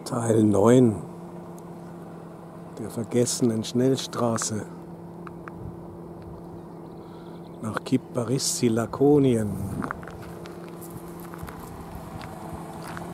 Teil 9 der vergessenen Schnellstraße nach Kyparissi, Lakonien.